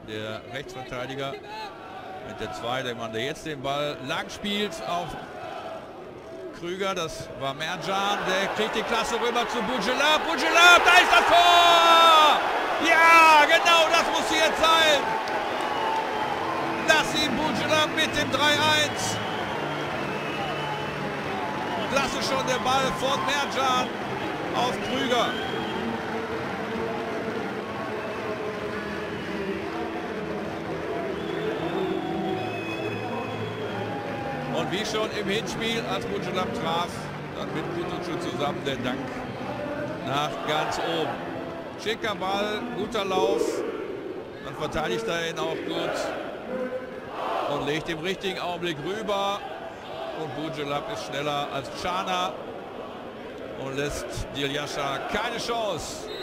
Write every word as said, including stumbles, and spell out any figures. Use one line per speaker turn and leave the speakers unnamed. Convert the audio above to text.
der Rechtsverteidiger mit der zwei, der Mann, der jetzt den Ball lang spielt auf Krüger. Das war Mercan, der kriegt die Klasse rüber zu Boujellab. Boujellab, da ist das Tor! Ja, genau das muss jetzt sein. Nassim Boujellab mit dem drei eins. Klasse schon der Ball von Mercan auf Krüger. Und wie schon im Hinspiel, als Boujellab traf, dann mit Kutucu zusammen der Dank nach ganz oben. Schicker Ball, guter Lauf, dann verteidigt er ihn auch gut und legt im richtigen Augenblick rüber. Und Boujellab ist schneller als Cana und lässt Diljascha keine Chance.